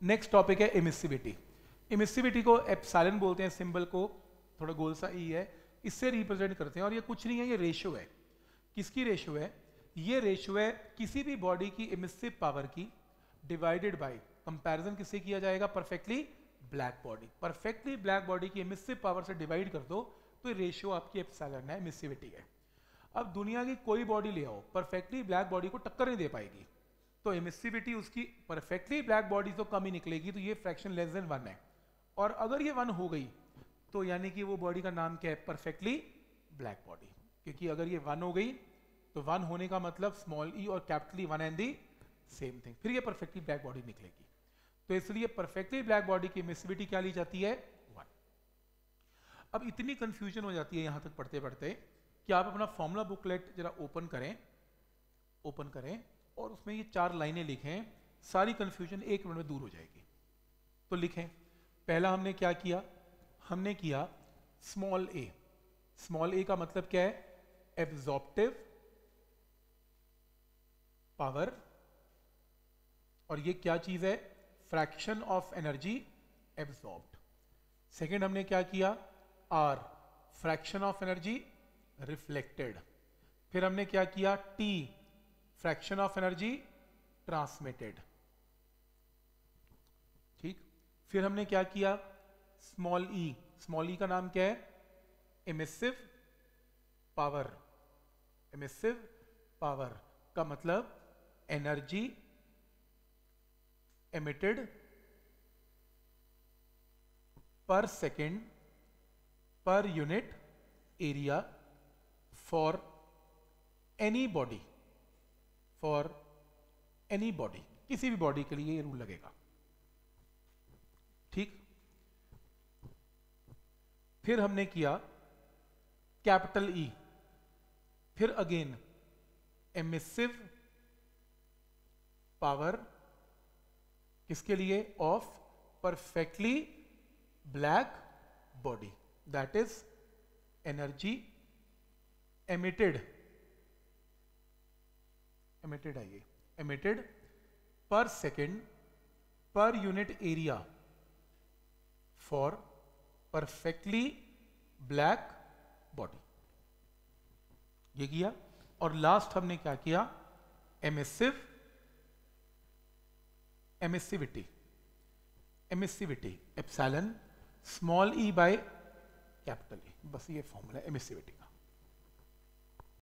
Next topic है emissivity. Emissivity को epsilon बोलते हैं, सिंबल को थोड़ा गोल सा ई है, इससे रिप्रेजेंट करते हैं। और ये कुछ नहीं है, ये रेशियो है। किसकी रेशियो है? ये रेशियो है किसी भी बॉडी की एमिसिव पावर की डिवाइडेड बाय, कंपैरिजन किससे किया जाएगा? Perfectly black body. Perfectly black body की एमिसिव पावर से डिवाइड कर दो तो ये रेशियो आपकी एप्सिलॉन है, एमिसिविटी है। अब दुनिया की कोई बॉडी ले आओ, परफेक्टली ब्लैक बॉडी को टक्कर नहीं दे पाएगी, तो एमिसिविटी उसकी परफेक्टली ब्लैक बॉडी तो कम ही निकलेगी, तो ये फ्रैक्शन लेस देन 1 है। और अगर ये 1 हो गई तो यानी कि वो बॉडी का नाम क्या है? Perfectly black body. क्योंकि अगर ये 1 हो गई तो 1 होने का मतलब स्मॉल ई और capital E 1 and the same thing, फिर ये परफेक्टली ब्लैक बॉडी निकलेगी। तो इसलिए परफेक्टली ब्लैक बॉडी की एमिसिविटी क्या ली जाती है? 1। अब इतनी कंफ्यूजन हो जाती है यहां तक पढ़ते पढ़ते कि आप अपना फॉर्मूला बुकलेट जरा ओपन करें और उसमें ये 4 लाइनें लिखें, सारी कंफ्यूजन 1 मिनट में दूर हो जाएगी। तो लिखें, पहला हमने क्या किया? हमने किया स्मॉल ए। स्मॉल ए का मतलब क्या है? Absorptive power. और ये क्या चीज है? Fraction of energy absorbed. Second हमने क्या किया? R, fraction of energy reflected. फिर हमने क्या किया? T, fraction of energy transmitted. ठीक। फिर हमने क्या किया? स्मॉल ई। स्मॉल ई का नाम क्या है? Emissive power. एमिसिव पावर का मतलब energy emitted per second per unit area for any body. For any body, किसी भी बॉडी के लिए ये रूल लगेगा। ठीक। फिर हमने किया कैपिटल ई। फिर अगेन एमिसिव पावर, किसके लिए? Of perfectly black body, that is energy emitted है ये, emitted per second per unit area for perfectly black body. ये किया। और लास्ट हमने क्या किया? Emissivity. Emissivity epsilon small E by capital E, बस ये फॉर्मूला है एमिसिविटी का।